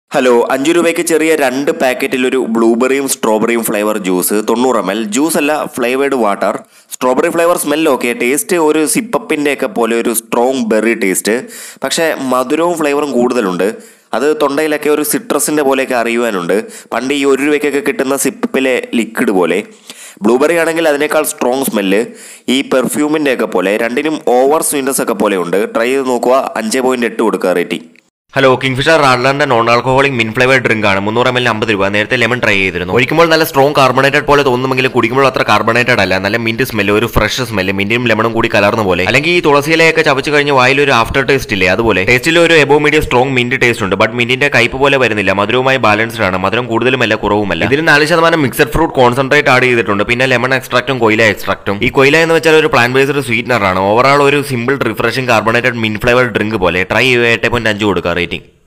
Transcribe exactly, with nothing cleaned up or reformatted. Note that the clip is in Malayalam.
ഹലോ, അഞ്ച് രൂപയ്ക്ക് ചെറിയ രണ്ട് പാക്കറ്റിൽ ഒരു ബ്ലൂബെറിയും സ്ട്രോബെറിയും ഫ്ലേവർ ജ്യൂസ് തൊണ്ണൂറ് എം എൽ. ജ്യൂസ് അല്ല, flavoured water. Strawberry flavour smell okay, taste ഒരു സിപ്പപ്പിൻ്റെ ഒക്കെ പോലെ ഒരു സ്ട്രോങ് ബെറി ടേസ്റ്റ്. പക്ഷേ മധുരവും ഫ്ലേവറും കൂടുതലുണ്ട്. അത് തൊണ്ടയിലൊക്കെ ഒരു സിട്രസിൻ്റെ പോലെയൊക്കെ അറിയുവാനുണ്ട്. പണ്ട് ഈ ഒരു രൂപയ്ക്കൊക്കെ കിട്ടുന്ന സിപ്പപ്പിലെ ലിക്വിഡ് പോലെ. ബ്ലൂബെറി ആണെങ്കിൽ അതിനേക്കാൾ സ്ട്രോങ് സ്മെല്ല്, ഈ പെർഫ്യൂമിൻ്റെ ഒക്കെ പോലെ. രണ്ടിനും ഓവർ സ്വീറ്റ്നസ് ഒക്കെ പോലെ ഉണ്ട്. ട്രൈ ചെയ്ത് നോക്കുക. അഞ്ച് പോയിൻറ്റ് എട്ട് കൊടുക്കുക റേറ്റിംഗ്. ഹലോ, കിങ്ഫിഷർ റാഡ്ലറിന്റെ non alcoholic mint flavoured drink ആണ്. മുന്നൂറ് എം എൽ അമ്പത് രൂപ. നേരത്തെ ലെമൺ ട്രൈ ചെയ്തിരുന്നു. ഒഴിക്കുമ്പോൾ നല്ല സ്ട്രോങ് കാർബണേറ്റഡ് പോലെ തോന്നുമെങ്കിലും കുടിക്കുമ്പോൾ അത്ര കാർബണേറ്റഡ് അല്ല. നല്ല മിന്റ് സ്മെല്ല്, ഒരു ഫ്രഷ് സ്മെല്ല്, മിന്റും ലെമണും കൂടി കലർന്ന പോലെ. അല്ലെങ്കിൽ ഈ തുളസിയിലയൊക്കെ ചവച്ച് കഴിഞ്ഞ് വായിൽ ഒരു ആഫ്റ്റർ ടേസ്റ്റ് ഇല്ലേ, അതുപോലെ. ടേസ്റ്റിൽ ഒരു above medium strong mint taste ഉണ്ട്. ബട്ട് മിന്റിന്റെ കയ്പ് പോലെ വരുന്നില്ല. മധുരവുമായി ബാലൻസ്ഡ് ആണ്. മധുരം കൂടുതലുമല്ല കുറവുമല്ല. ഇതിൽ നാല് ശതമാനം മിക്സഡ് ഫ്രൂട്ട് കോൺസെൻട്രേറ്റ് ആഡ് ചെയ്തിട്ടുണ്ട്. പിന്നെ ലെമൺ എക്സ്ട്രാക്റ്റും കൊയില എക്സ്ട്രാക്റ്റും. ഈ കൊയില എന്ന് വെച്ചാൽ ഒരു പ്ലാന്റ് ബേസ്ഡ് സ്വീറ്റ്നർ ആണ്. ഓവറോൾ ഒരു simple refreshing carbonated mint flavoured drink പോലെ. ട്രൈ ചെയ്യുക. എട്ട് പോയിന്റ് അഞ്ച് കൊടുക്കുക റേറ്റിംഗ്.